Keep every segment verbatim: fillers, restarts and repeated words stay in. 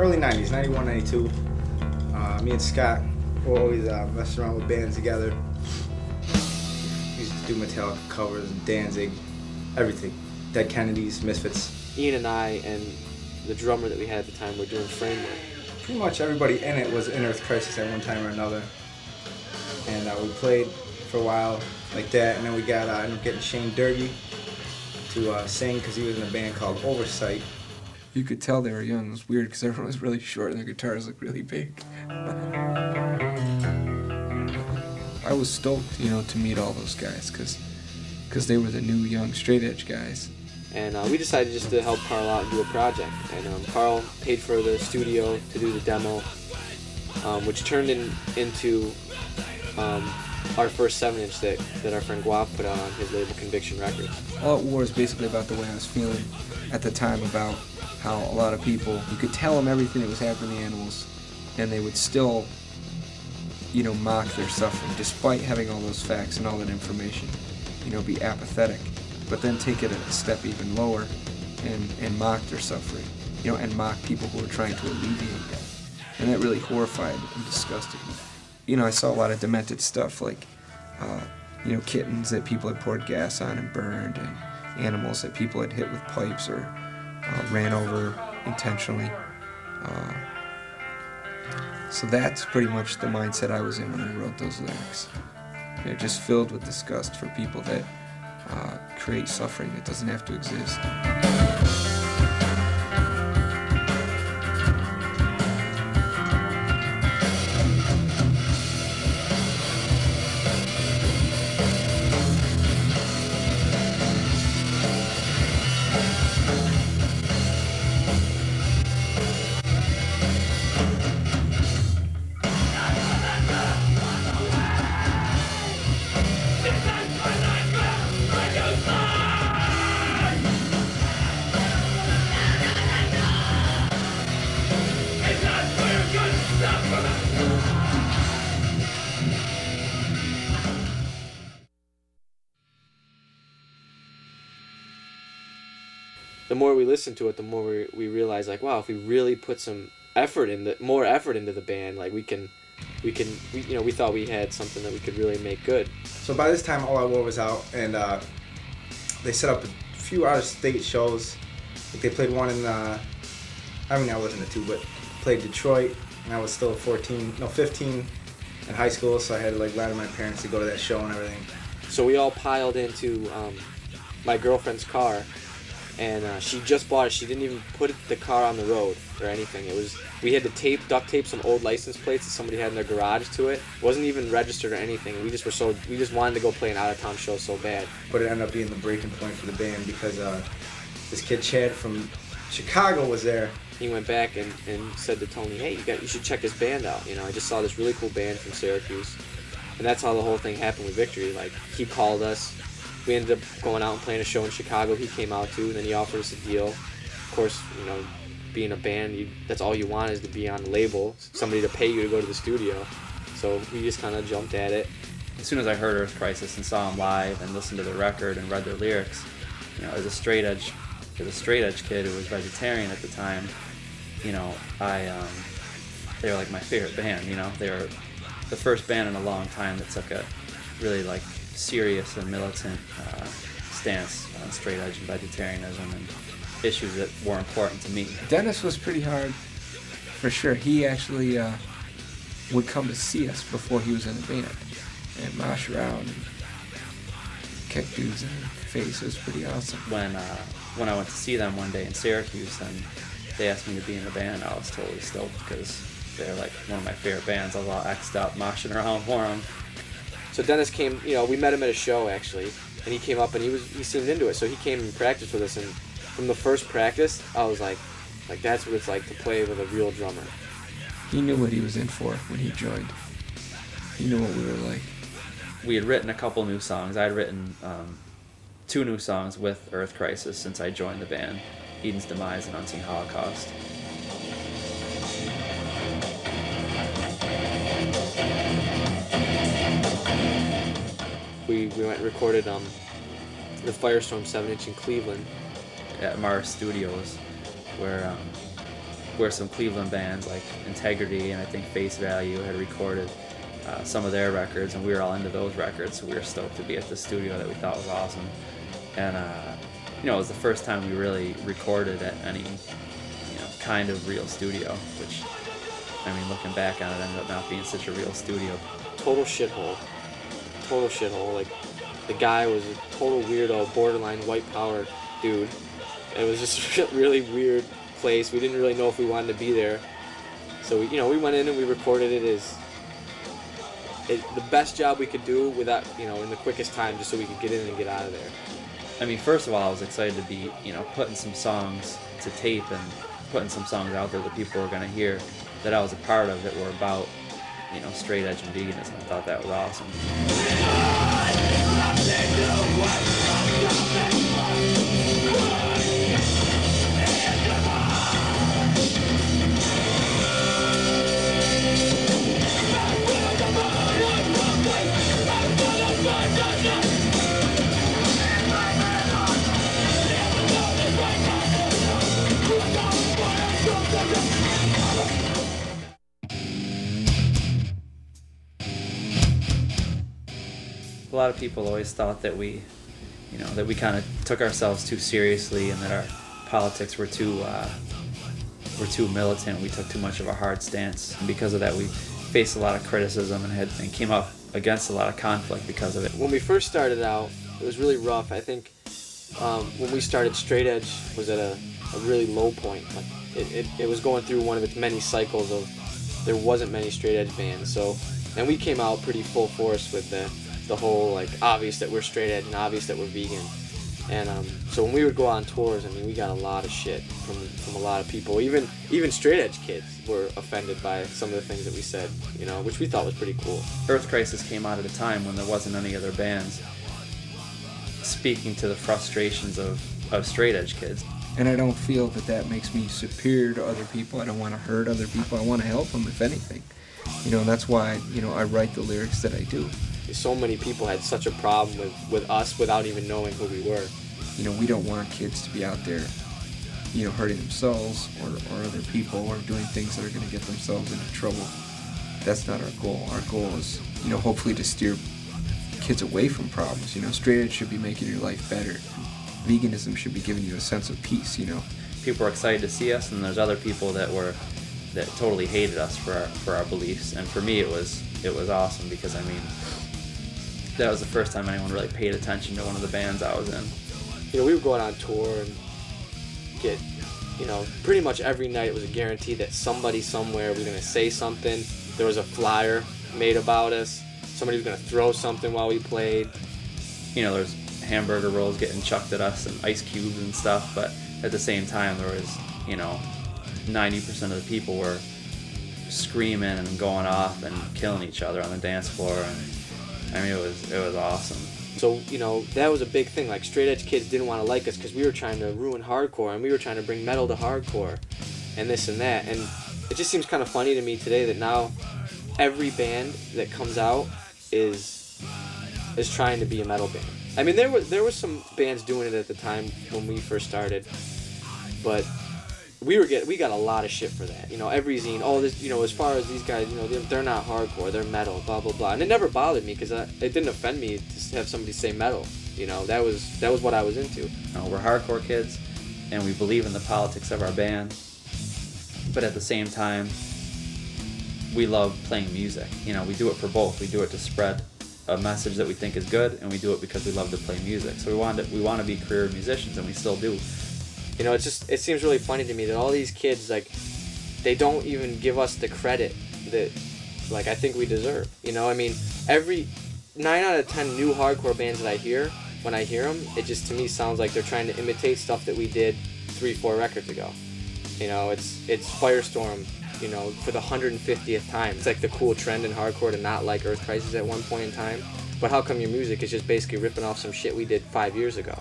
early nineties, ninety-one, ninety-two. Uh, me and Scott were always uh, messing around with bands together. We used to do Metallica covers, Danzig, everything. Dead Kennedys, Misfits. Ian and I and the drummer that we had at the time were doing Framework. Pretty much everybody in it was in Earth Crisis at one time or another. And uh, we played for a while like that, and then we got uh, ended up getting Shane Durgy to uh, sing because he was in a band called Oversight. You could tell they were young. It was weird because everyone was really short and their guitars looked really big. I was stoked, you know, to meet all those guys because because they were the new, young, straight-edge guys. And uh, we decided just to help Carl out and do a project. And um, Carl paid for the studio to do the demo, um, which turned in, into um, our first seven inch that, that our friend Guap put out on his label Conviction Records. All Out War is basically about the way I was feeling at the time about how a lot of people, you could tell them everything that was happening to animals, and they would still, you know, mock their suffering, despite having all those facts and all that information, you know, be apathetic, but then take it a step even lower and, and mock their suffering, you know, and mock people who are trying to alleviate that. And that really horrified and disgusted me. You know, I saw a lot of demented stuff, like, uh, you know, kittens that people had poured gas on and burned, and animals that people had hit with pipes or uh, ran over intentionally. Uh, so that's pretty much the mindset I was in when I wrote those lyrics. They're just filled with disgust for people that uh, create suffering that doesn't have to exist. The more we listened to it, the more we, we realized, like, wow, if we really put some effort in the more effort into the band, like we can, we can, we, you know, we thought we had something that we could really make good. So by this time, All Out War was out, and uh, they set up a few out-of-state shows. Like they played one in, uh, I mean, I wasn't a two, but played Detroit, and I was still fourteen, no, fifteen in high school, so I had to like lie to my parents to go to that show and everything. So we all piled into um, my girlfriend's car. And uh, she just bought it. She didn't even put the car on the road or anything. It was we had to tape, duct tape some old license plates that somebody had in their garage to it. It wasn't even registered or anything. We just were so we just wanted to go play an out of town show so bad. But it ended up being the breaking point for the band because uh, this kid Chad from Chicago was there. He went back and, and said to Tony, "Hey, you got you should check this band out. You know, I just saw this really cool band from Syracuse." And that's how the whole thing happened with Victory. Like he called us. We ended up going out and playing a show in Chicago. He came out too, and then he offered us a deal. Of course, you know, being a band, you, that's all you want is to be on the label, somebody to pay you to go to the studio. So we just kind of jumped at it. As soon as I heard Earth Crisis and saw them live and listened to the record and read their lyrics, you know, as a straight edge, as a straight edge kid who was vegetarian at the time, you know, I, um, they were like my favorite band. You know, they were the first band in a long time that took a really like serious and militant uh, stance on straight edge and vegetarianism and issues that were important to me. Dennis was pretty hard, for sure. He actually uh, would come to see us before he was in the band and mosh around and kick dudes in the face. It was pretty awesome. When uh, when I went to see them one day in Syracuse and they asked me to be in the band, I was totally stoked because they're like one of my favorite bands. I was all X'd up, moshing around for them. So Dennis came, you know, we met him at a show actually, and he came up and he was he seemed into it. So he came and practiced with us, and from the first practice, I was like, like that's what it's like to play with a real drummer. He knew what he was in for when he joined. He knew what we were like. We had written a couple new songs. I had written um, two new songs with Earth Crisis since I joined the band, Eden's Demise and Unseen Holocaust. We, we went and recorded um, the Firestorm seven inch in Cleveland. At Mars Studios, where um, where some Cleveland bands like Integrity and I think Face Value had recorded uh, some of their records, and we were all into those records, so we were stoked to be at the studio that we thought was awesome. And uh, you know, it was the first time we really recorded at any, you know, kind of real studio, which, I mean, looking back on it, ended up not being such a real studio. Total shithole. Total shithole. Like, the guy was a total weirdo, borderline white power dude. It was just a really weird place. We didn't really know if we wanted to be there. So, we, you know, we went in and we recorded it as it, the best job we could do without, you know, in the quickest time, just so we could get in and get out of there. I mean, first of all, I was excited to be, you know, putting some songs to tape and putting some songs out there that people were going to hear, that I was a part of, that were about, you know, straight edge and veganism. I thought that was awesome. A lot of people always thought that we, you know, that we kind of took ourselves too seriously, and that our politics were too, uh, were too militant. We took too much of a hard stance, and because of that, we faced a lot of criticism and had and came up against a lot of conflict because of it. When we first started out, it was really rough. I think um, when we started, straight edge was at a, a really low point. Like it, it, it was going through one of its many cycles of there wasn't many straight edge bands. So, and we came out pretty full force with the the whole, like, obvious that we're straight edge and obvious that we're vegan. And um, so when we would go on tours, I mean, we got a lot of shit from from a lot of people. Even even straight edge kids were offended by some of the things that we said, you know, which we thought was pretty cool. Earth Crisis came out at a time when there wasn't any other bands speaking to the frustrations of, of straight edge kids. And I don't feel that that makes me superior to other people. I don't want to hurt other people. I want to help them, if anything. You know, and that's why, you know, I write the lyrics that I do. So many people had such a problem with, with us without even knowing who we were. You know, we don't want kids to be out there, you know, hurting themselves or, or other people, or doing things that are going to get themselves into trouble. That's not our goal. Our goal is, you know, hopefully to steer kids away from problems. You know, straight edge should be making your life better. Veganism should be giving you a sense of peace, you know. People were excited to see us, and there's other people that were that totally hated us for our, for our beliefs. And for me, it was it was awesome, because I mean, that was the first time anyone really paid attention to one of the bands I was in. You know, we were going on tour and get, you know, pretty much every night it was a guarantee that somebody somewhere was going to say something. There was a flyer made about us. Somebody was going to throw something while we played. You know, there's hamburger rolls getting chucked at us and ice cubes and stuff, but at the same time there was, you know, ninety percent of the people were screaming and going off and killing each other on the dance floor, and I mean, it was it was awesome. So, you know, that was a big thing. Like, straight edge kids didn't want to like us because we were trying to ruin hardcore, and we were trying to bring metal to hardcore and this and that. And it just seems kind of funny to me today that now every band that comes out is is trying to be a metal band. I mean, there was there was some bands doing it at the time when we first started, but we were get we got a lot of shit for that. You know, every zine, oh, this, you know, as far as these guys, you know, they're, they're not hardcore, they're metal, blah blah blah. And it never bothered me because it didn't offend me to have somebody say metal. You know, that was that was what I was into. You know, we're hardcore kids, and we believe in the politics of our band, but at the same time, we love playing music. You know, we do it for both. We do it to spread a message that we think is good, and we do it because we love to play music. So we want to we want to be career musicians, and we still do. You know, it's just it seems really funny to me that all these kids, like, they don't even give us the credit that, like, I think we deserve. You know, I mean, every nine out of ten new hardcore bands that I hear, when I hear them, it just to me sounds like they're trying to imitate stuff that we did three, four records ago. You know, it's it's Firestorm, you know, for the one hundred fiftieth time. It's like the cool trend in hardcore to not like Earth Crisis at one point in time. But how come your music is just basically ripping off some shit we did five years ago?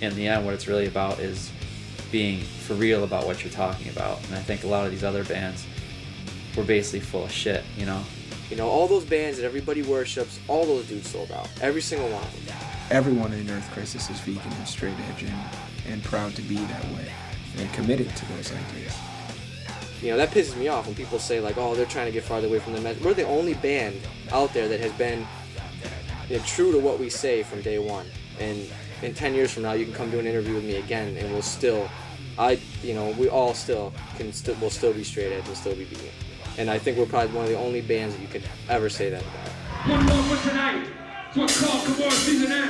in the end, what it's really about is being for real about what you're talking about. And I think a lot of these other bands were basically full of shit, you know? You know, all those bands that everybody worships, all those dudes sold out. Every single one of them. Everyone in Earth Crisis is vegan and straight edge and, and proud to be that way and committed to those ideas. You know, that pisses me off when people say, like, oh, they're trying to get farther away from the message. We're the only band out there that has been, you know, true to what we say from day one. And in ten years from now, you can come do an interview with me again, and we'll still, I, you know, we all still can still, we'll still be straight edge, we'll still be vegan. And I think we're probably one of the only bands that you could ever say that about. One more for tonight. It's what's called Cabal Season End.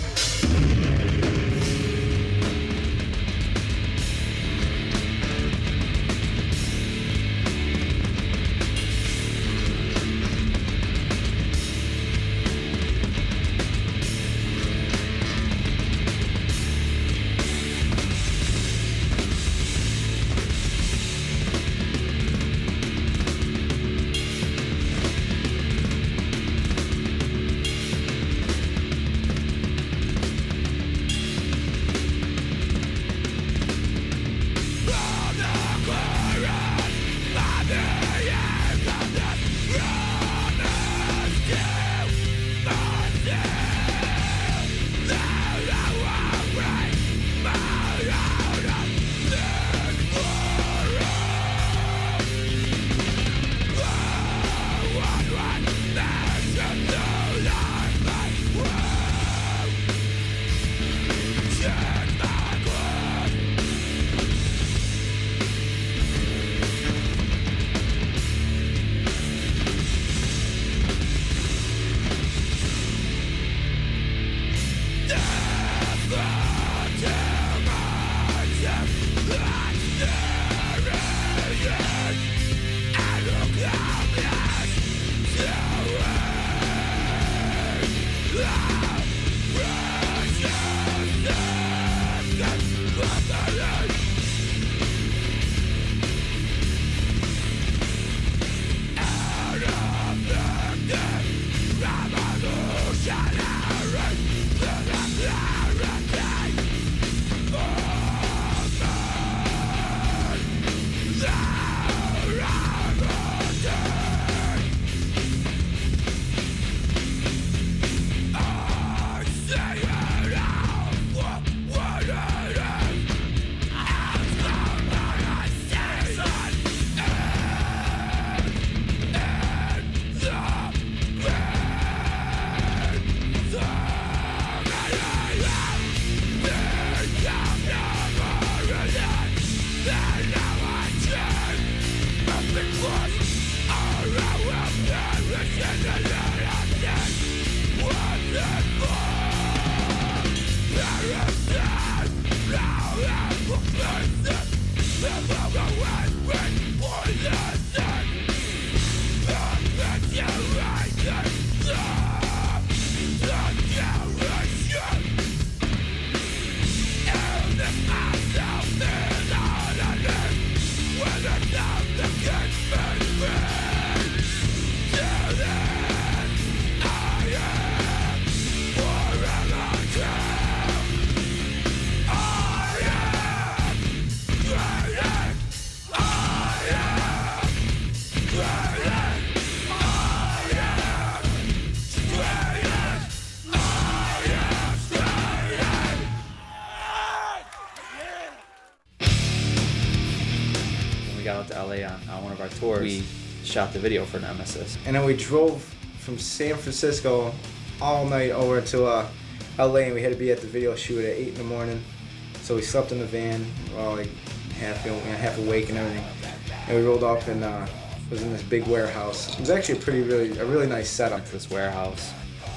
To L A on, on one of our tours, we shot the video for Nemesis. And then we drove from San Francisco all night over to uh, L A, and we had to be at the video shoot at eight in the morning. So we slept in the van, we were all like half, you know, half awake and everything. And we rolled up and uh, was in this big warehouse. It was actually a pretty, really, a really nice setup. This warehouse,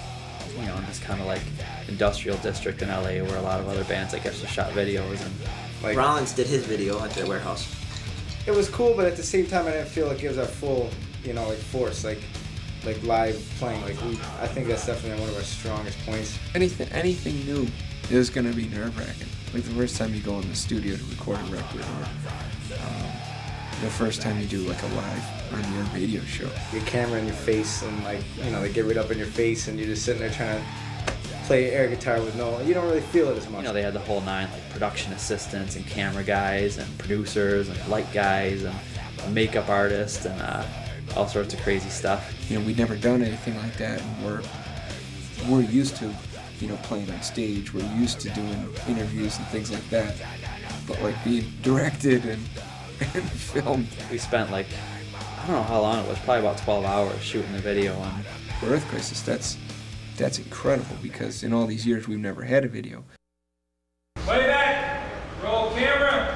you know, in this kind of like industrial district in L A where a lot of other bands, I guess, just shot videos. And like, Rollins did his video at the warehouse. It was cool, but at the same time, I didn't feel like it was our full, you know, like force, like, like live playing. Like we, I think that's definitely one of our strongest points. Anything, anything new is gonna be nerve-wracking. Like the first time you go in the studio to record a record, or um, the first time you do like a live on your radio show. Your camera in your face, and like, you know, they get right up in your face, and you're just sitting there trying to play air guitar with no, you don't really feel it as much. You know, they had the whole nine, like production assistants and camera guys and producers and light guys and a makeup artist and uh, all sorts of crazy stuff. You know, we'd never done anything like that, and we're we're used to, you know, playing on stage. We're used to doing interviews and things like that. But like being directed and, and filmed. We spent like, I don't know how long it was, probably about twelve hours shooting the video on For Earth Crisis. That's that's incredible, because in all these years we've never had a video. Way back. Roll camera.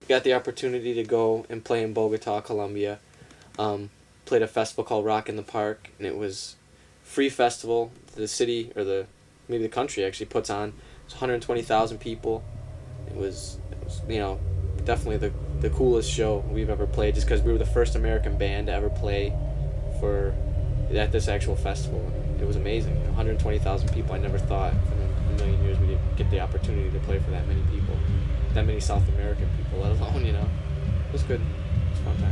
got the opportunity to go and play in Bogota, Colombia. Um, played a festival called Rock in the Park, and it was free festival. The city, or the maybe the country actually puts on. It's one hundred twenty thousand people. It was, it was, you know, definitely the the coolest show we've ever played, just because we were the first American band to ever play for at this actual festival. It was amazing. one hundred twenty thousand people. I never thought in a million years we'd get the opportunity to play for that many people, that many South American people, let alone, you know. It was good. It was a fun time.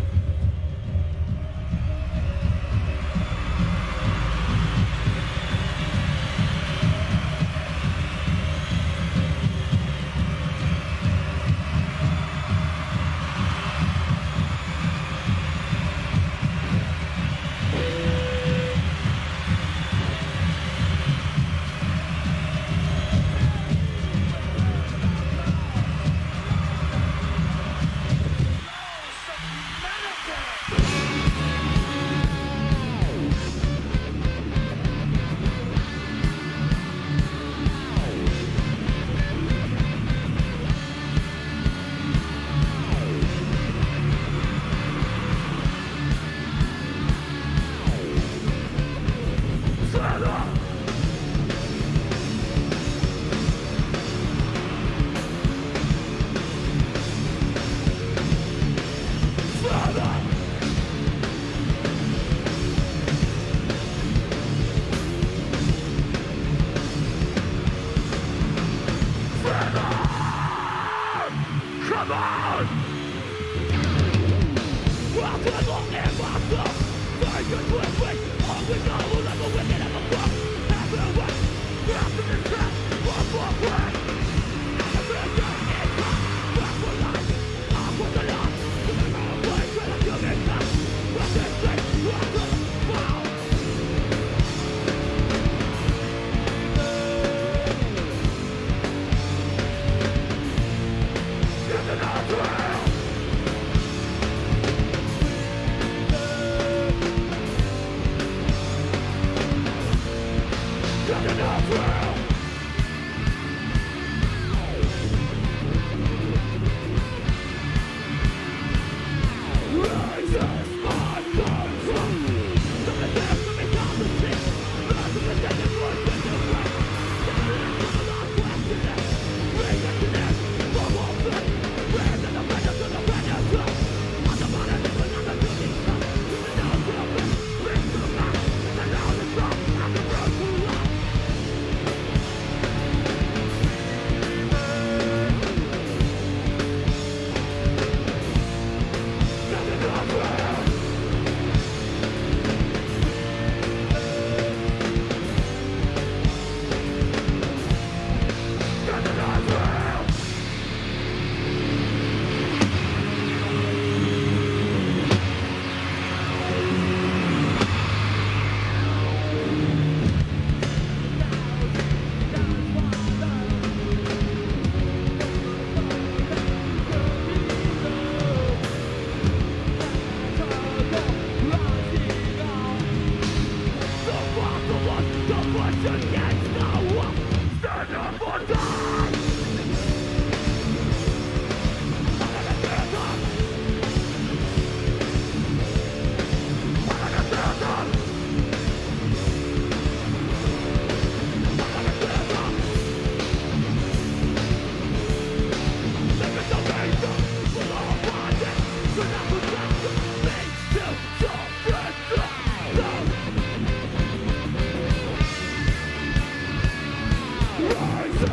Rise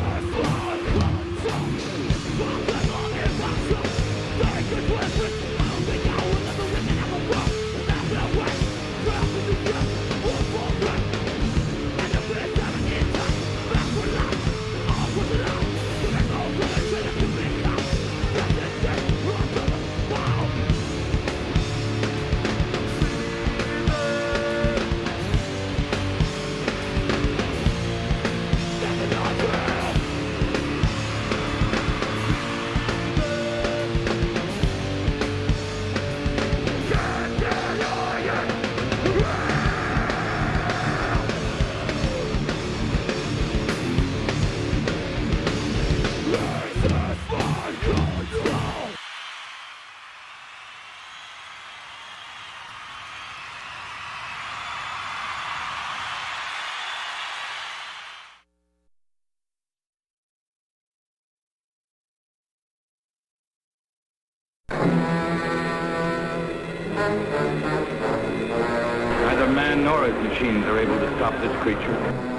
Neither man nor his machines are able to stop this creature.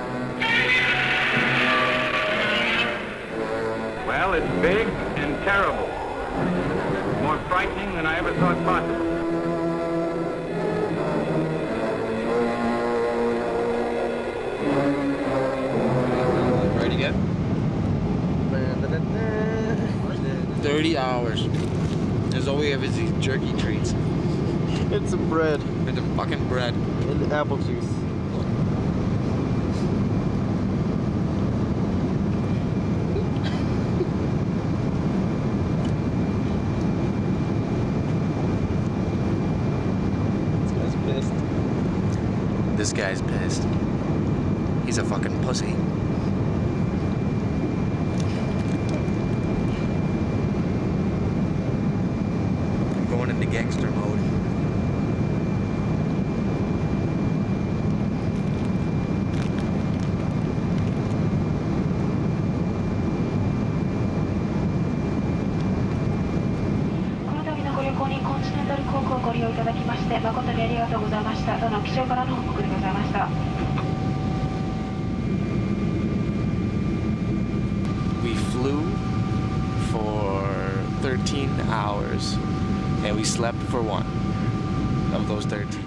Well, it's big and terrible. More frightening than I ever thought possible. Ready to go? thirty hours. That's all we have is these jerky treats. And some bread. And the fucking bread. And the apple juice. This guy's pissed. He's a fucking pussy. I'm going into gangster mode. We flew for thirteen hours and we slept for one of those thirteen.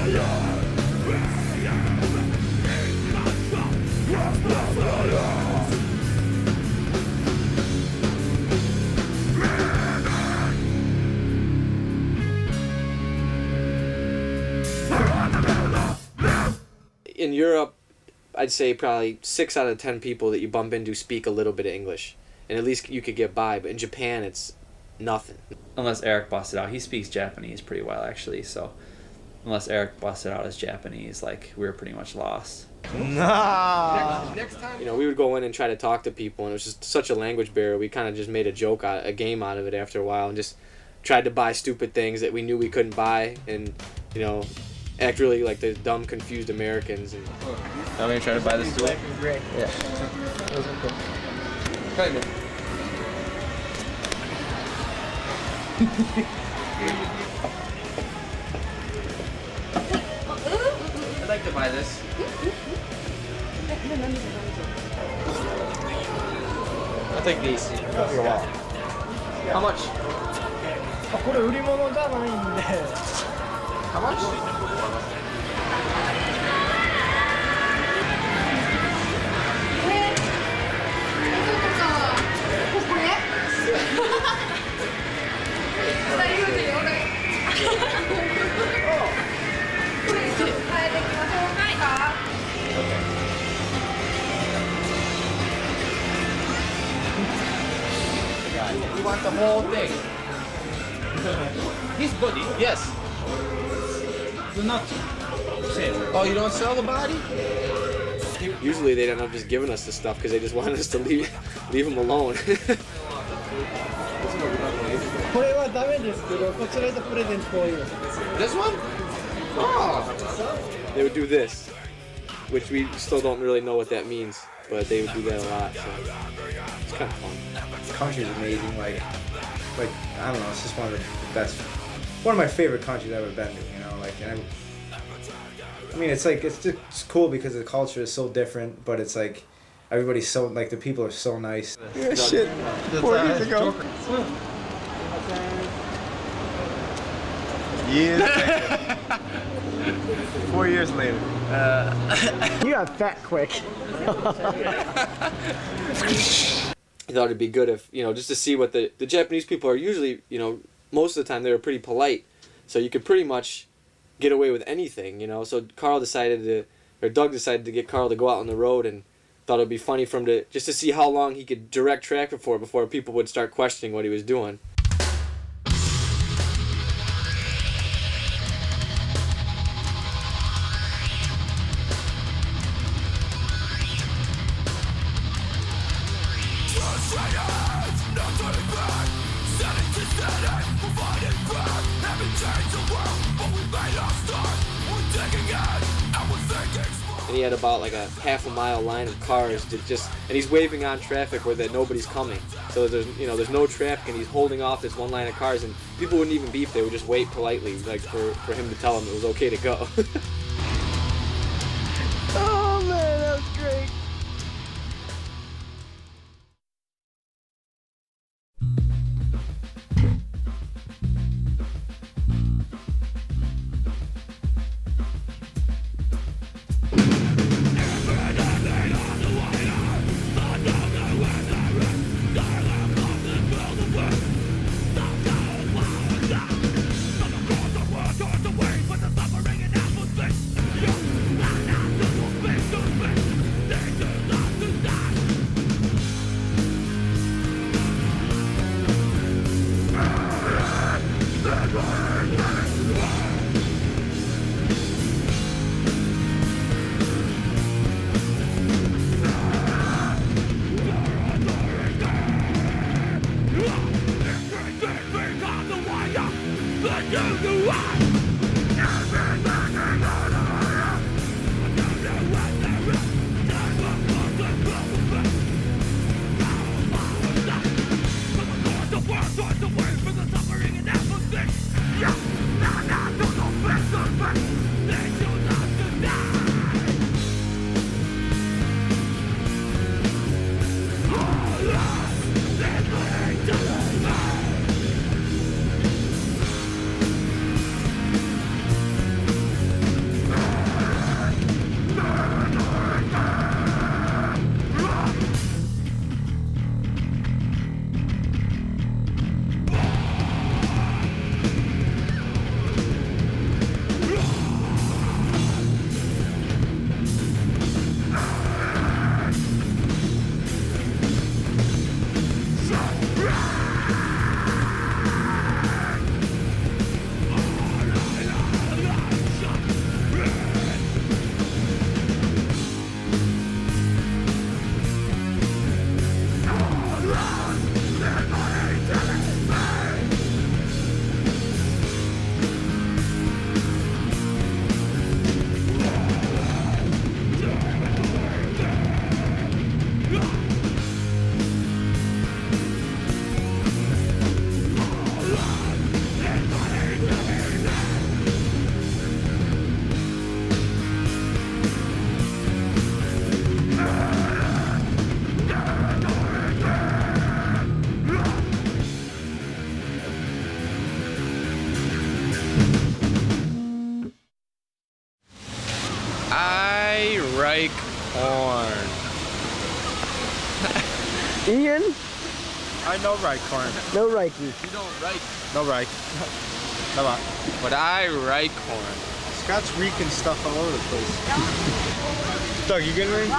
In Europe, I'd say probably six out of ten people that you bump into speak a little bit of English, and at least you could get by. But in Japan, it's nothing. Unless Eric busted out, he speaks Japanese pretty well actually. So unless Eric busted out his Japanese, like we were pretty much lost. Nah. Next, next time, you know, we would go in and try to talk to people, and it was just such a language barrier. We kind of just made a joke, out, a game out of it after a while, and just tried to buy stupid things that we knew we couldn't buy, and you know, act really like the dumb, confused Americans. And I'm gonna try to buy this stool. Great. Yeah. Kind of. I'd like to buy this. I'll take these. How much? How much? We want the whole thing. He's good. Yes. You're not. Oh, you don't sell the body? Usually they don't have just given us the stuff because they just wanted us to leave leave them alone. This one? Oh. They would do this, which we still don't really know what that means, but they would do that a lot. So it's kind of fun. This country's amazing. Like, like I don't know. It's just one of the best, one of my favorite countries I've ever been to. You know, like, and I, I mean, it's like it's just it's cool because the culture is so different, but it's like everybody's so like the people are so nice. Yeah, shit. Four years ago. Years later. Four years later. Uh, you got fat quick. I thought it'd be good if, you know, just to see what the, the Japanese people are usually, you know, most of the time they were pretty polite. So you could pretty much get away with anything, you know. So Carl decided to, or Doug decided to get Carl to go out on the road, and thought it'd be funny for him to, just to see how long he could direct traffic for before people would start questioning what he was doing. And he had about like a half a mile line of cars to just, and he's waving on traffic where that nobody's coming. So there's, you know, there's no traffic, and he's holding off this one line of cars, and people wouldn't even beep; they would just wait politely, like for for him to tell them it was okay to go. Oh man, that was great. I know right corn. No Reiki. You don't right. No right. Come on. But I right corn. Scott's reeking stuff all over the place. Doug, you getting ready?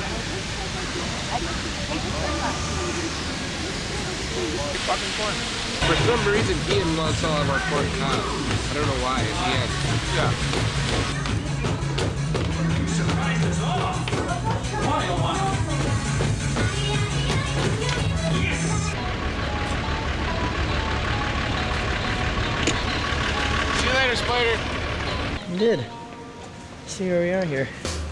Fucking corn. For some reason, Ian wants all of our corn cob. I don't know why. He has. Yeah. See you later, Spider. You did. See where we are here.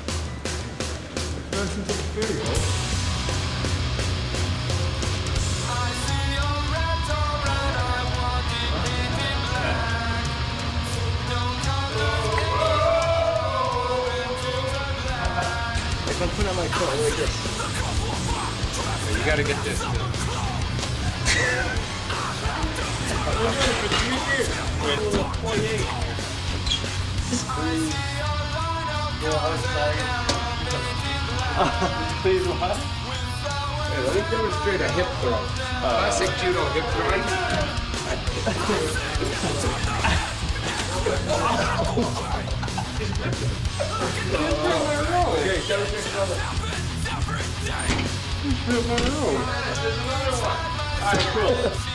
If I put on my coat like this. You gotta get this. Please what? Hey, let me demonstrate a hip throw. Uh, Classic judo hip throwing. Okay, demonstrate another. Alright, cool.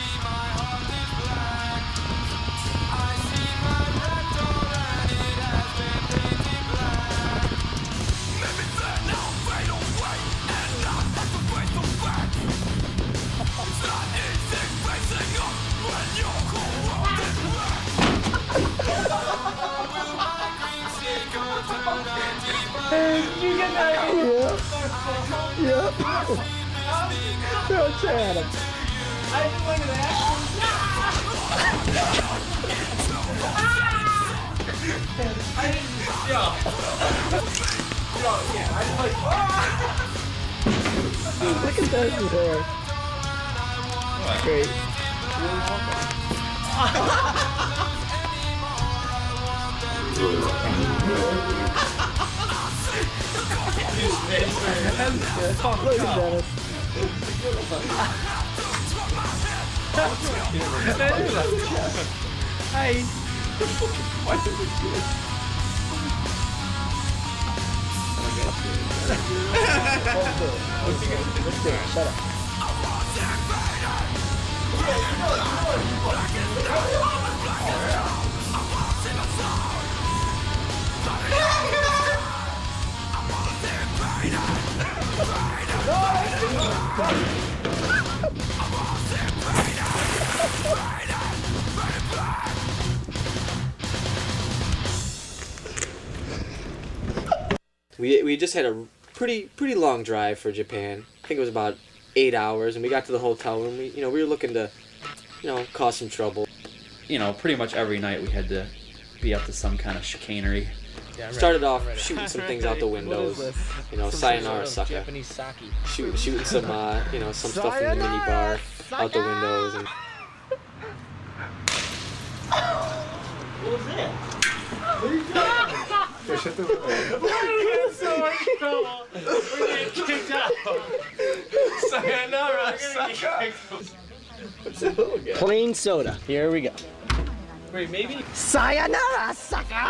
You get that? Yep. Yep. Throw a chair at him. I didn't look at that. I didn't. Yo. Yo, yeah, I was like, dude, look at that hair. Great. Look at Dennis. Hi. Why did we do this? Shut up. We we just had a pretty pretty long drive for Japan. I think it was about eight hours, and we got to the hotel room. We you know we were looking to, you know, cause some trouble. You know, pretty much every night we had to be up to some kind of chicanery. Yeah, Started off shooting some things out the windows. You know, sayonara sucker. Japanese sake. Shoot, shooting some uh, you know some stuff from the mini bar out the windows. And What was that? What are you doing? Hey, shut the We're in so much trouble. We're getting kicked out. Sayonara, sucker. what's that little guy? Plain soda. Here we go. Wait, maybe. Sayonara, sucker.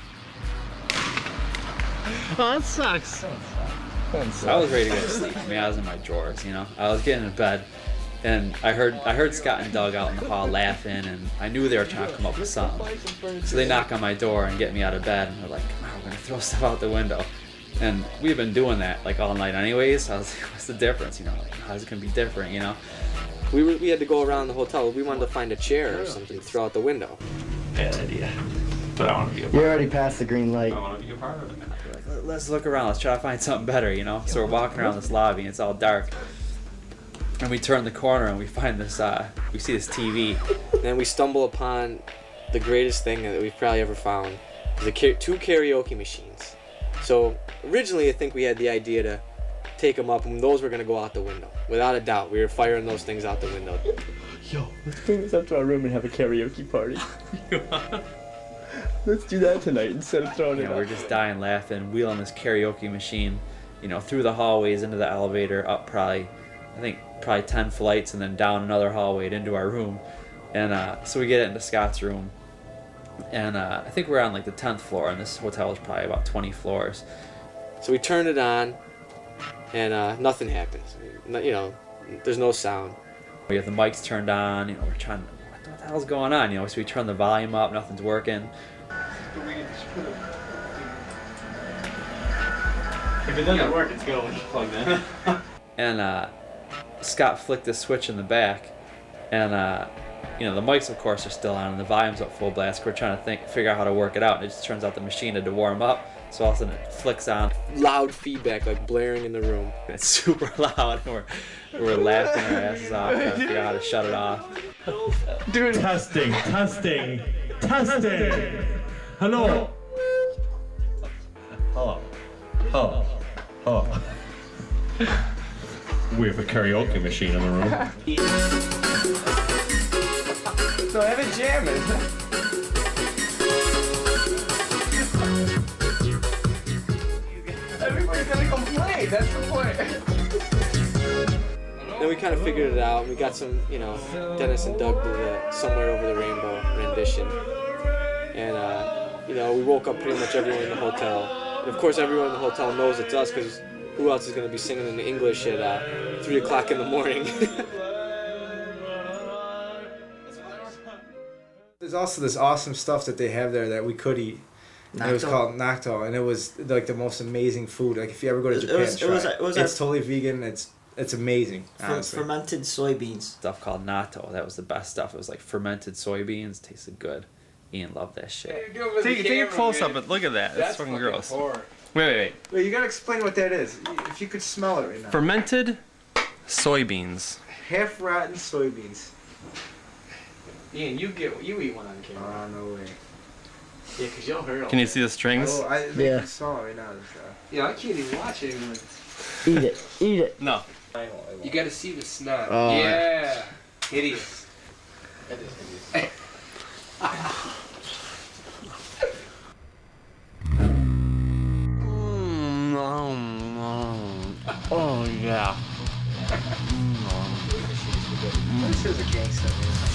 Oh, that sucks. I was ready to go to sleep. I mean, I was in my drawers, you know. I was getting in bed, and I heard I heard Scott and Doug out in the hall laughing, and I knew they were trying to come up with something. So they knock on my door and get me out of bed, and they're like, "Come on, we're gonna throw stuff out the window." And we've been doing that like all night, anyways. So I was like, "What's the difference? You know, like, how's it gonna be different? You know?" We were, we had to go around the hotel. We wanted to find a chair or something to throw out the window. Bad idea. But I want to be a part You're already past the green light. I want to be a part of it. Like, let's look around. Let's try to find something better, you know. So we're walking around this lobby, and it's all dark. And we turn the corner, and we find this. Uh, we see this T V. Then we stumble upon the greatest thing that we've probably ever found: the ca- two karaoke machines. So originally, I think we had the idea to take them up, and those were gonna go out the window. Without a doubt, we were firing those things out the window. Yo, let's bring this up to our room and have a karaoke party. Let's do that tonight instead of throwing You it know, out. we're just dying laughing, wheeling this karaoke machine, you know, through the hallways, into the elevator, up probably, I think probably ten flights and then down another hallway into our room. And uh, so we get into Scott's room, and uh, I think we're on like the tenth floor, and this hotel is probably about twenty floors. So we turned it on, and uh, nothing happens. No, you know, there's no sound. We have the mics turned on. You know, we're trying. What the hell's going on? You know, so we turn the volume up. Nothing's working. If it doesn't work, it's going. Plugged in. And uh, Scott flicked the switch in the back, and uh, you know the mics, of course, are still on, and the volume's up full blast. We're trying to think, figure out how to work it out, and it just turns out the machine had to warm up. So all of a sudden it flicks on. Loud feedback, like blaring in the room. It's super loud, and we're we're laughing our asses off, trying to figure out how to shut it off. Dude, testing, testing, testing. Hello. Hello. Hello. Hello. We have a karaoke machine in the room. So have it jamming. Everybody's gonna complain, that's the point. Then we kind of figured it out. We got some, you know, Dennis and Doug did the Somewhere Over the Rainbow rendition. And, uh, you know, we woke up pretty much everyone in the hotel. And of course, everyone in the hotel knows it's us, because who else is going to be singing in English at uh, three o'clock in the morning? There's also this awesome stuff that they have there that we could eat. And it was called Nakto, and it was like the most amazing food. Like if you ever go to Japan, it was, try it was, it was it's our, totally vegan. It's it's amazing. Honestly. Fermented soybeans. Stuff called natto. That was the best stuff. It was like fermented soybeans. Tasted good. Ian loved that shit. Hey, Take, take a close up, but look at that. That's, That's fucking, fucking gross. Horror. Wait, wait, wait. Wait, you gotta explain what that is. If you could smell it right now. Fermented soybeans. Half rotten soybeans. Ian, you get you eat one on camera. Oh, no way. Yeah, cause you'll hurt. Can you see the strings? Oh, I think Yeah. you saw it right now. Yeah, I can't even watch it anymore. Eat it. Eat it. No. You gotta see the snot. Oh. Yeah. Hideous. That is hideous. Oh yeah. This is a gangster.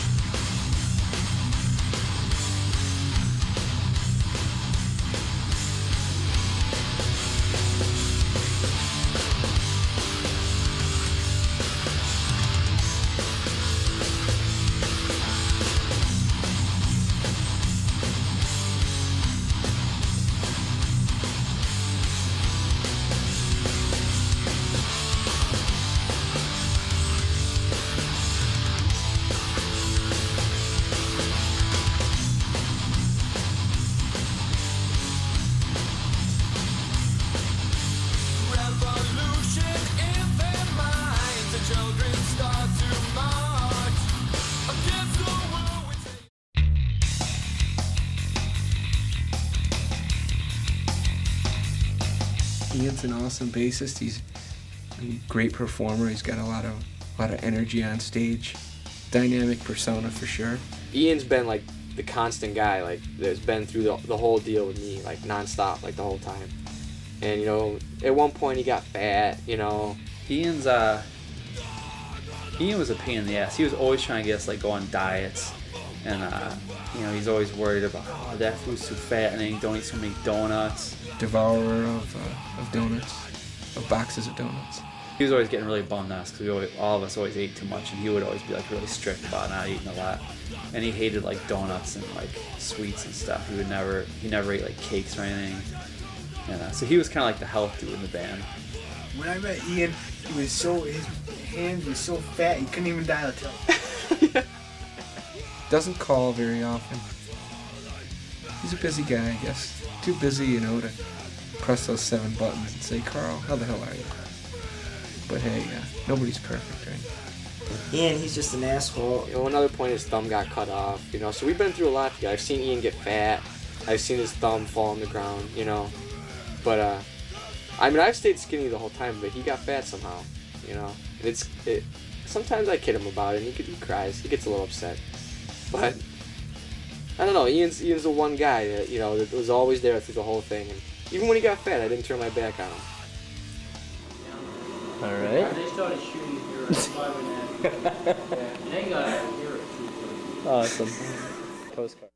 Ian's an awesome bassist. He's a great performer. He's got a lot of a lot of energy on stage. Dynamic persona for sure. Ian's been like the constant guy, like that's been through the, the whole deal with me, like nonstop, like the whole time. And you know, at one point he got fat, you know. Ian's uh Ian was a pain in the ass. He was always trying to get us like go on diets, and uh you know, he's always worried about, oh, that food's too fattening, don't eat so many donuts. Devourer of, uh, of donuts, of boxes of donuts. He was always getting really bummed on us because we always, all of us always ate too much, and he would always be like really strict about not eating a lot. And he hated like donuts and like sweets and stuff. He would never, he never ate like cakes or anything. And uh, so he was kind of like the health dude in the band. When I met Ian, he was so, his hands were so fat he couldn't even dial a tone. Doesn't call very often. He's a busy guy, I guess. Too busy, you know, to press those seven buttons and say, Carl, how the hell are you? But hey, uh, nobody's perfect, right? Ian, he's just an asshole. You know, another point, his thumb got cut off, you know, so we've been through a lot together. I've seen Ian get fat. I've seen his thumb fall on the ground, you know. But, uh, I mean, I've stayed skinny the whole time, but he got fat somehow, you know. And it's, it, sometimes I kid him about it, and he, he cries. He gets a little upset. But I don't know, Ian's Ian's the one guy that, you know, that was always there through the whole thing. And even when he got fat, I didn't turn my back on him. All right. They started shooting here Awesome. Postcard.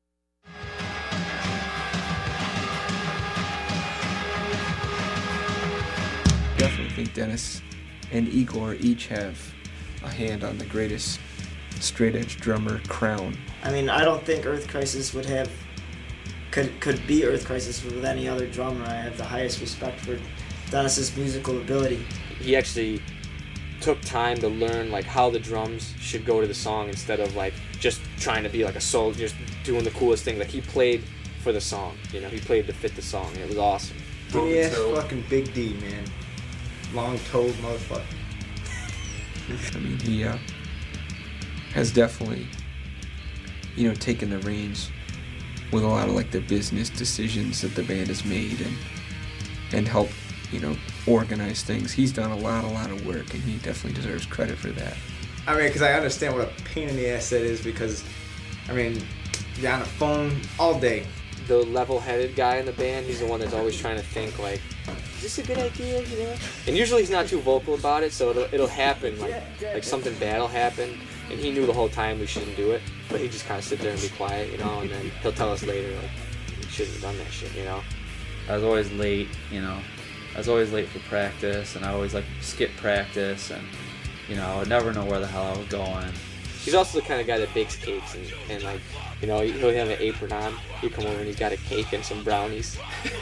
Definitely think Dennis and Igor each have a hand on the greatest straight edge drummer crown. I mean, I don't think Earth Crisis would have could could be Earth Crisis with any other drummer. I have the highest respect for Dennis's musical ability. He actually took time to learn like how the drums should go to the song instead of like just trying to be like a solo, just doing the coolest thing. Like he played for the song, you know, he played to fit the song, and it was awesome. Big ass fucking Big D, man. Long-toed motherfucker. I mean, he uh, has definitely, you know, taken the reins with a lot of like the business decisions that the band has made and and helped, you know, organize things. He's done a lot, a lot of work, and he definitely deserves credit for that. I mean, because I understand what a pain in the ass that is, because, I mean, you're on the phone all day. The level-headed guy in the band, he's the one that's always trying to think like, is this a good idea, you know? And usually he's not too vocal about it, so it'll, it'll happen, like like something bad will happen, and he knew the whole time we shouldn't do it, but he just kind of sit there and be quiet, you know, and then he'll tell us later, like, we shouldn't have done that shit, you know? I was always late, you know. I was always late for practice, and I always like skip practice, and you know, I would never know where the hell I was going. He's also the kind of guy that bakes cakes, and, and like, you know, he'll have an apron on. You come over and he's got a cake and some brownies.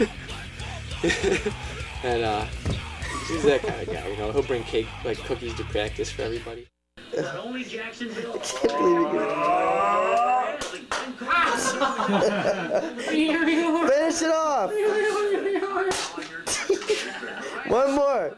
And uh, he's that kind of guy, you know. He'll bring cake, like cookies to practice for everybody. Not only Jacksonville. Finish it off. One more.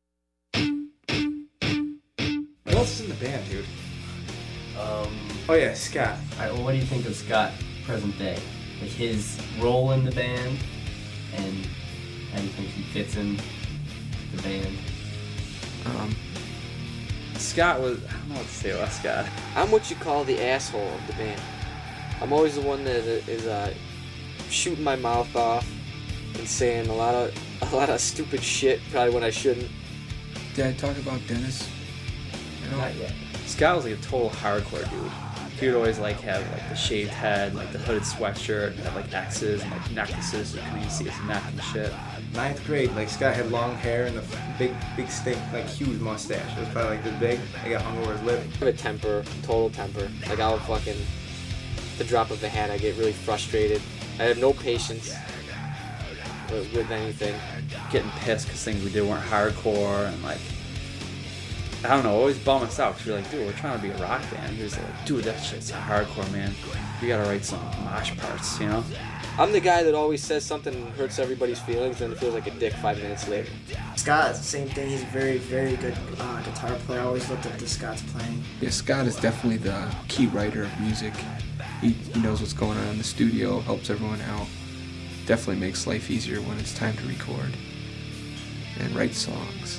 What else is in the band, dude? Um, oh yeah, Scott. All right, well, what do you think of Scott present day? Like his role in the band, and how do you think he fits in the band? Um, Scott was, I don't know what to say about Scott. I'm what you call the asshole of the band. I'm always the one that is uh, shooting my mouth off and saying a lot of a lot of stupid shit, probably when I shouldn't. Did I talk about Dennis? Not yet. Scott was like a total hardcore dude. He would always like have like the shaved head, like the hooded sweatshirt, and have like X's and like necklaces so you couldn't even see his neck and shit. Ninth grade, like Scott had long hair and a big, big stink, like huge mustache. It was probably like this big. I got hung over his lip. I have a temper, total temper. Like I'll fucking, the drop of a hat, I get really frustrated. I have no patience with, with anything. Getting pissed because things we did weren't hardcore and like, I don't know, always bum us out because we're like, dude, we're trying to be a rock band. He was like, dude, that shit's hardcore, man. We gotta write some mosh parts, you know? I'm the guy that always says something and hurts everybody's feelings, and it feels like a dick five minutes later. Scott, same thing. He's a very, very good uh, guitar player. I always looked up to Scott's playing. Yeah, Scott is definitely the key writer of music. He, he knows what's going on in the studio, helps everyone out. Definitely makes life easier when it's time to record and write songs.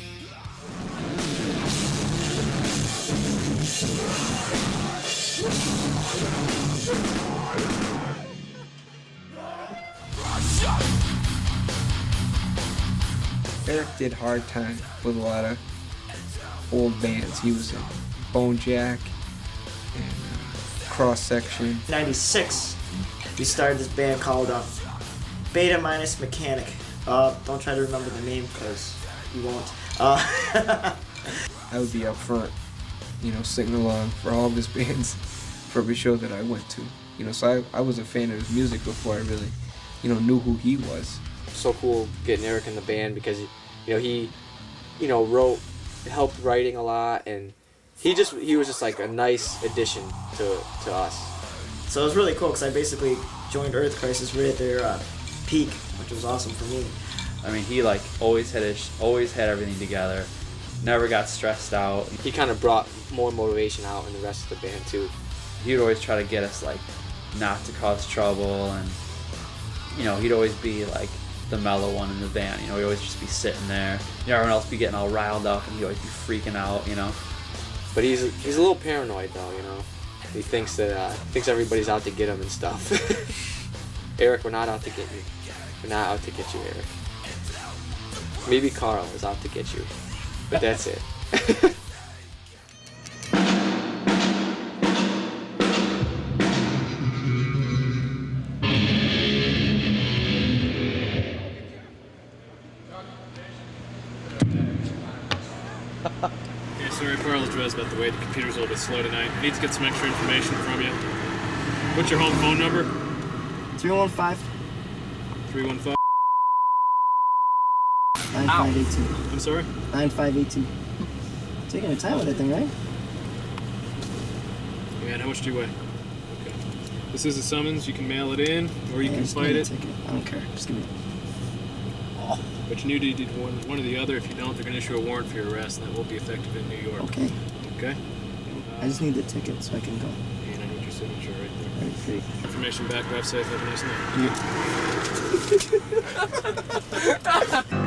Eric did hard time with a lot of old bands. He was in Bone Jack and uh, Cross Section. ninety-six, we started this band called uh, Beta Minus Mechanic. Uh, don't try to remember the name because you won't. Uh, I would be up front, you know, singing along for all of his bands for every show that I went to. You know, so I, I was a fan of his music before I really, you know, knew who he was. So cool getting Eric in the band because, you know, he, you know, wrote, helped writing a lot, and he just, he was just like a nice addition to, to us. So it was really cool because I basically joined Earth Crisis right at their uh, peak, which was awesome for me. I mean, he like always had his, always had everything together, never got stressed out. He kind of brought more motivation out in the rest of the band too. He would always try to get us like not to cause trouble, and you know, he'd always be like the mellow one in the band. You know, he'd always just be sitting there. You know, everyone else be getting all riled up, and he'd always be freaking out. You know. But he's he's a little paranoid though. You know, he thinks that uh, thinks everybody's out to get him and stuff. Eric, we're not out to get you. We're not out to get you, Eric. Maybe Carl is out to get you, but that's it. apologize about the wait. The computer's a little bit slow tonight. I need to get some extra information from you. What's your home phone number? three one five. three one five. nine five eight two. I'm sorry? nine five eight two. Taking your time with that thing, right? Man, how much do you weigh? Okay. This is a summons. You can mail it in, or you Yeah, can just fight give me it. a ticket. I don't care. Just give me. But you need to do one, one or the other. If you don't, they're going to issue a warrant for your arrest, and that will be effective in New York. Okay. Okay? I just need the ticket so I can go. And I need your signature right there. All right, great. Information back. Drive safe. Have a nice night.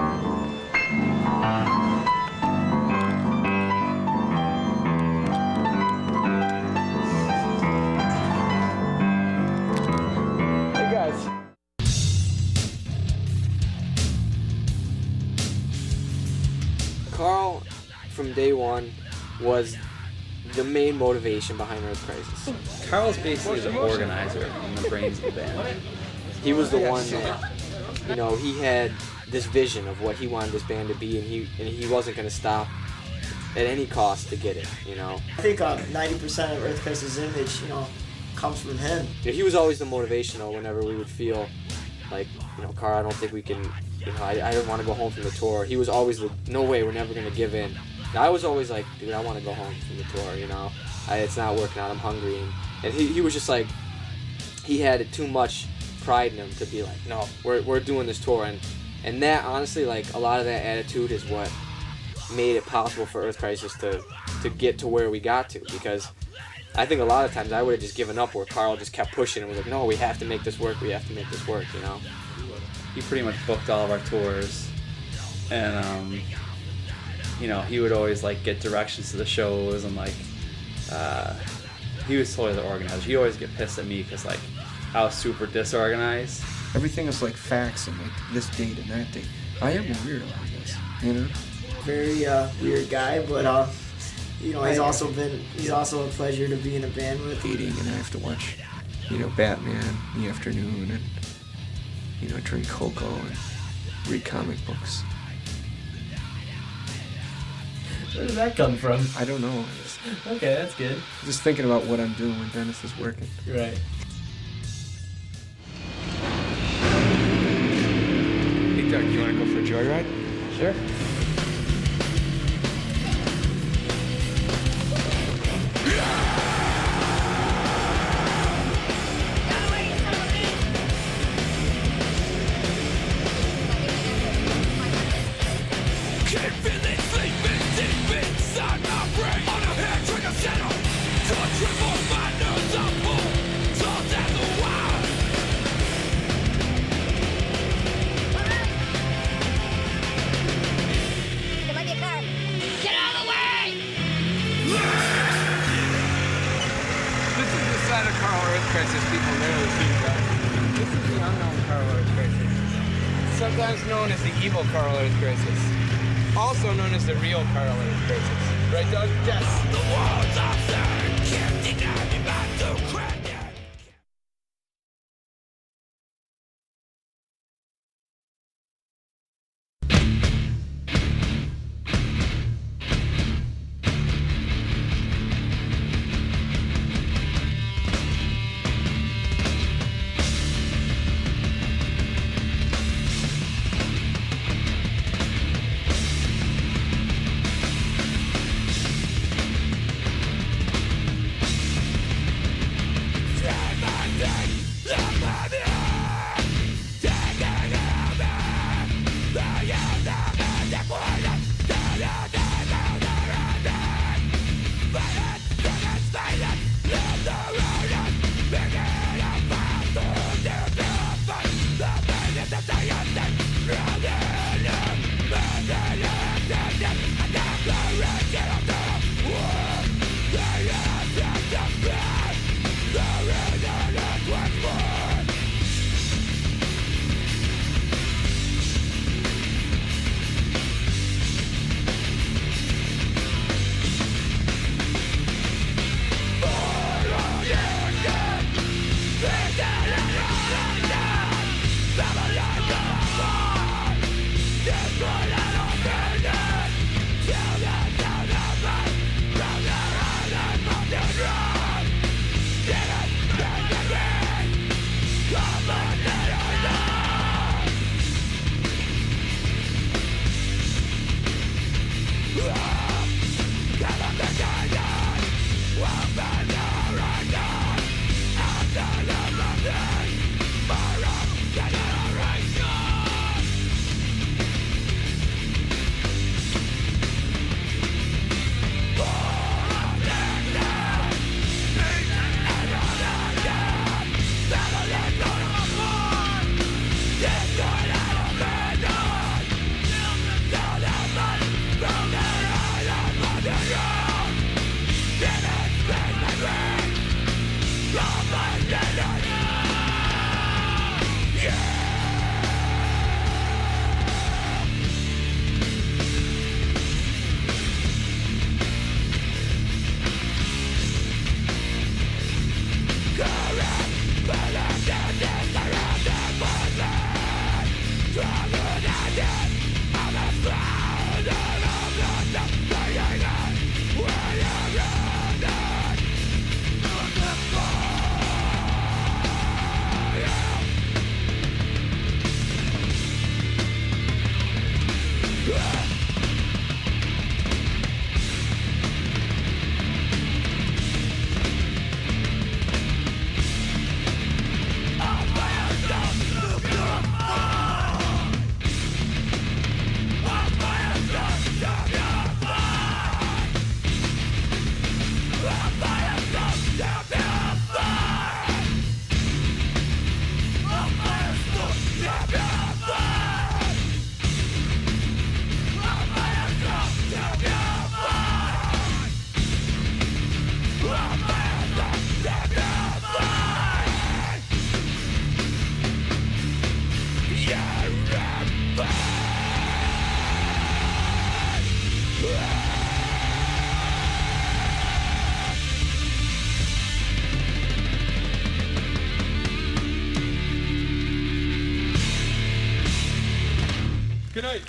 Carl, from day one, was the main motivation behind Earth Crisis. Carl's basically the organizer and the brains of the band. He was the one that, you know, he had this vision of what he wanted this band to be, and he and he wasn't going to stop at any cost to get it, you know. I think uh, ninety percent of Earth Crisis' image, you know, comes from him. Yeah, he was always the motivational whenever we would feel like, you know, Carl, I don't think we can, you know, I, I don't want to go home from the tour. He was always the, no way, we're never going to give in. And I was always like, dude, I want to go home from the tour, you know. I, it's not working out, I'm hungry. And, and he, he was just like, he had too much pride in him to be like, no, we're, we're doing this tour. And, and that, honestly, like, a lot of that attitude is what made it possible for Earth Crisis to, to get to where we got to. Because I think a lot of times I would have just given up where Carl just kept pushing and was like, no, we have to make this work, we have to make this work, you know. He pretty much booked all of our tours, and um, you know, he would always like get directions to the shows, and like uh, he was totally the organizer. He always get pissed at me because like I was super disorganized. Everything is like facts and like this date and that date. I am a weirdo, I guess. You know. Very uh, weird guy, but uh, you know, he's I- also been he's also a pleasure to be in a band with. Eating, and I have to watch, you know, Batman in the afternoon, and you know, drink cocoa and read comic books. Where did that come from? I don't know. I just, Okay, that's good. just thinking about what I'm doing when Dennis is working. Right. Hey, Doug, you want to go for a joyride? Sure. Get out of the way! This is the side of Carl Earth Crisis people rarely see, bro. This is the unknown Carl Earth Crisis. Sometimes known as the evil Carl Earth Crisis. Also known as the real Carl Earth Crisis. Right, Doug? Yes. The walls of can't deny me back to crack. Good night.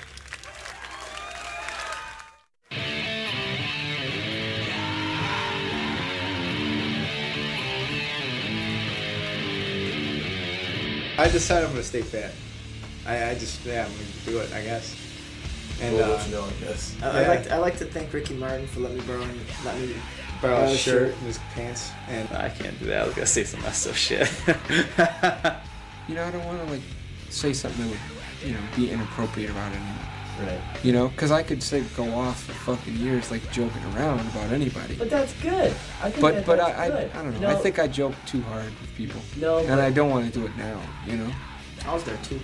I decided I'm gonna stay fat. I, I just yeah I'm gonna do it I guess. And We'll uh, let you know, I guess. I, I yeah. like to, I like to thank Ricky Martin for letting me borrow let me borrow borrow his his shirt shirt. and his pants and I can't do that. I was gonna say some messed up shit. You know, I don't want to like say something that would, you know, be inappropriate about it anymore. Right. You know, because I could say go off for fucking years like joking around about anybody. But that's good. I think But that but that's I, I good. I don't know. You I think I joke too hard with people. No, And but- I don't want to do it now. You know. I was there too.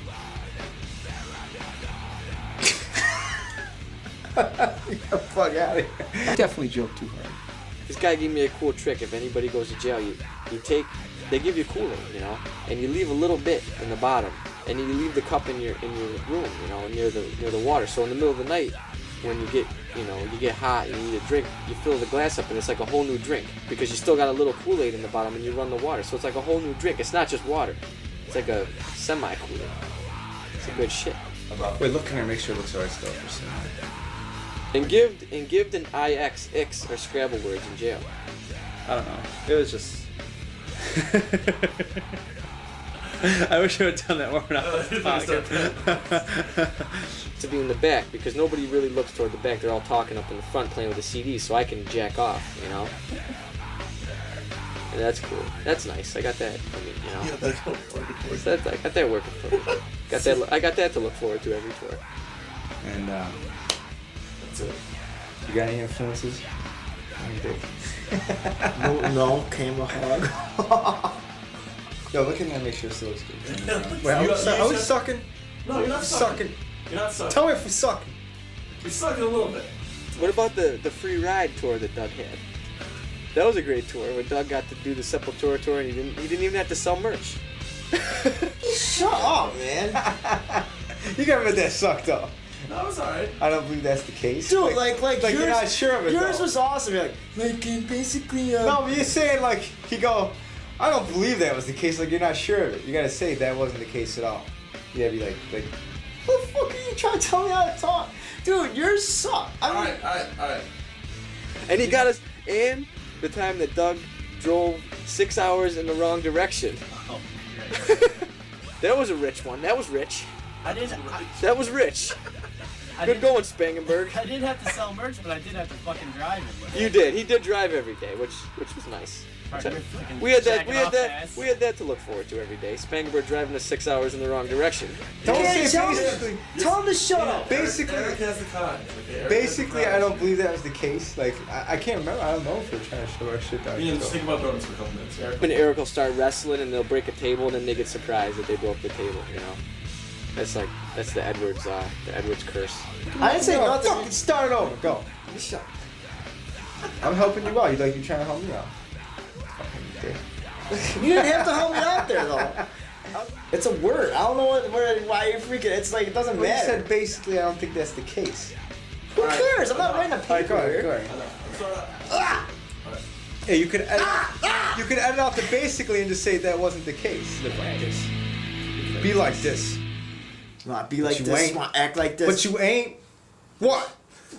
fuck out of here. I definitely joke too hard. This guy gave me a cool trick. If anybody goes to jail, you you take they give you Kool-Aid, you know, and you leave a little bit in the bottom, and you leave the cup in your in your room, you know, near the near the water. So in the middle of the night, when you get you know you get hot and you need a drink, you fill the glass up and it's like a whole new drink because you still got a little Kool-Aid in the bottom and you run the water. So it's like a whole new drink. It's not just water. It's like a semi Kool-Aid. It's a good shit. Wait, look, can I make sure it looks alright still for a second? And give and give an I X X or Scrabble words in jail. I don't know. It was just. I wish I would have done that more when I was talking. To be in the back because nobody really looks toward the back. They're all talking up in the front playing with the C Ds, so I can jack off, you know. And that's cool. That's nice. I got that. I mean, you know. Yeah, that's what I'm working for. That, I got that working for me. Got that. I got that to look forward to every tour. And uh, That's it. you got any influences? No, no, camera hug. Yo, look at that. Make sure it still looks good. Yeah. Wait, are You we, got- su- you are we said- sucking? No, you're not sucking. Sucking. You're not sucking. Tell me if we're sucking. You're sucking a little bit. What about the the free ride tour that Doug had? That was a great tour. When Doug got to do the Sepultura tour, and he didn't he didn't even have to sell merch. Shut up, man. You gotta admit that sucked though. No, it's alright. I don't believe that's the case. Dude, like, like, like yours, you're not sure of it. yours though. was awesome. You're like, like, uh, basically, uh, No, but you're saying like he go. I don't believe that was the case. Like you're not sure of it. You gotta say that wasn't the case at all. You gotta be like, like, what the fuck are you trying to tell me how to talk? dude, yours suck. I mean, Alright, alright, alright. And he got us. And the time that Doug drove six hours in the wrong direction. Oh, That was a rich one. That was rich. I didn't. I, That was rich. I Good didn't- going, Spangenberg. I didn't have to sell merch, but I did have to fucking drive it. You did. He did drive every day, which which was nice. Right, we're fucking We had that. jacking We had off that. ass. We had that to look forward to every day. Spangenberg driving us six hours in the wrong direction. Don't Yeah, say tell him- basically. tell him to shut up. Basically, Eric has the con. Okay, Eric basically, has I the con. don't believe that was the case. Like I, I can't remember. I don't know if we're trying to show our shit down. Ian, so. just think about Donuts for a couple minutes. Eric. And Eric will start wrestling, and they'll break a table, and then they get surprised that they broke the table. You know. That's like that's the Edwards uh, the Edwards curse. I didn't say no, nothing. Fucking start it over. Go. Shut. I'm helping you out. You like you trying to help me out. You didn't have to help me out there though. It's a word. I don't know what, where, why you're freaking. It's like it doesn't well, matter. You said basically. I don't think that's the case. Who cares? I'm not writing a paper. All right, go ahead, here. go ahead. Ah! Yeah, you could edit. Ah! Ah! You could edit out the basically and just say that wasn't the case. Live like this. Be like this. You want to be like you this? Ain't. You want to act like this? But you ain't. What?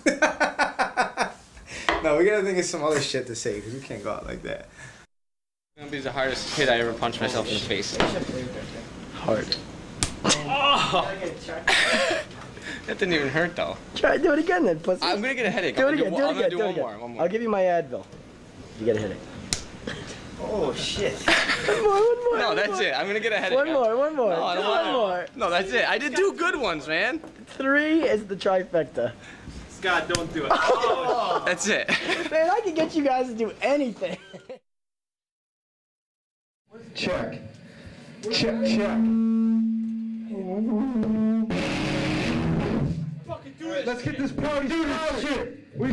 No, we gotta think of some other shit to say because we can't go out like that. Gonna be the hardest hit I ever punched myself in the face. Hard. Oh! That didn't even hurt though. Try do it again then, pussy. I'm gonna get a headache. Do I'm it gonna again. do, Do it I'm again. gonna do, do it one again. more. One more. I'll give you my Advil. You get a headache. Oh shit. One more. One more. No, one that's more. it. I'm gonna get a headache. One more. One more. No, I don't one want more. No, that's it. I did two good ones, man. Three is the trifecta. Scott, don't do it. Oh. That's it. Man, I can get you guys to do anything. Check. Check, check. Let's get this party started. We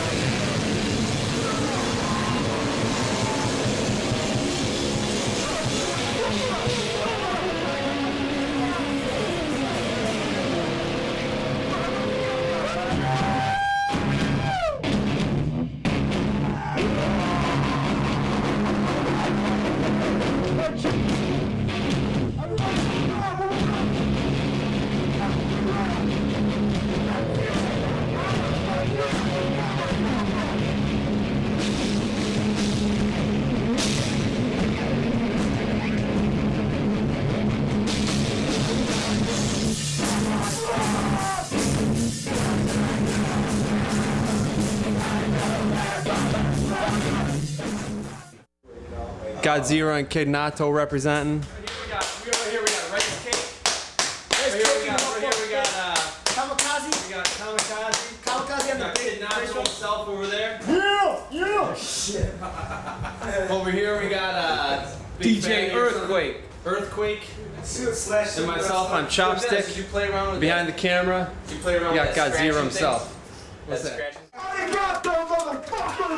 Got Zero and Kid Nato representing. Here we got rice cake. Right here we got, right here we got, uh, Kamikaze. We got Kamikaze. Kamikaze on the got big Kid Nato himself over there. Yeah, yeah. Shit. Over here we got uh, D J Earthquake. Earthquake. And myself on Chopstick. Did you play around with Behind that? the camera. You play around We with got that God Zero scratching himself. thing? What's That that? scratching- I got those motherfuckers.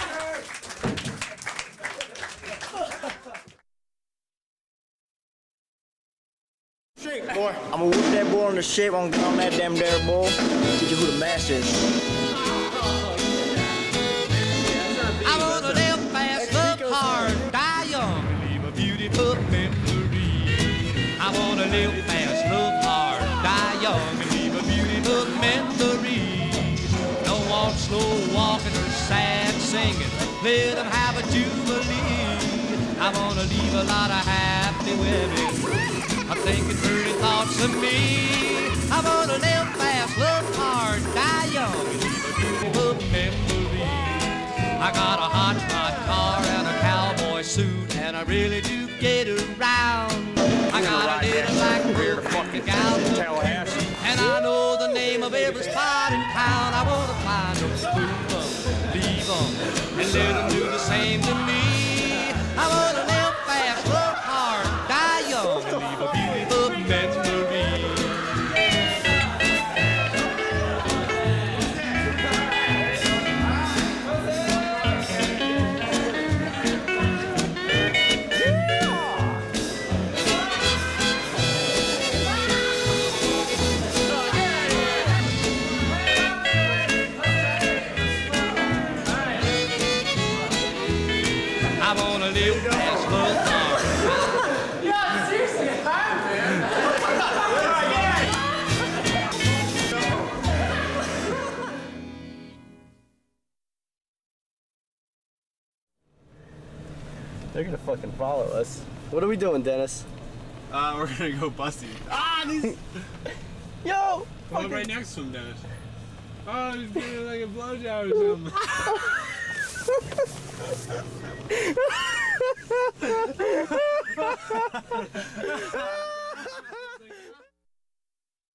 Shake, boy. I'm gonna whip that boy on the shape. I'm gonna get on that damn there boy. Teach you who the master is. I wanna live fast, live hard, die young, leave a beautiful memory. I wanna live fast, live hard, die young, and leave a beautiful memory. Don't walk slow walking or sad singing. Let them have a jubilee. I wanna leave a lot of happy women. I'm thinking pretty thoughts of me. I wanna live fast, live hard, die young, and leave a beautiful memory. I got a hot rod car and a cowboy suit, and I really do get around. I got a little black bird fucking gal and I know the name of every spot in town. I wanna find them, spoon them, leave them, and let them do the same to me. I wanna live fast, work hard, die young, and leave a beautiful memory. I wanna live fast, work hard. Yeah, seriously, hi, man. They're gonna fucking follow us. What are we doing, Dennis? Uh, we're gonna go busty. Ah, these. Yo! Come on right next to him, Dennis. Oh, he's getting like a blowjob or something.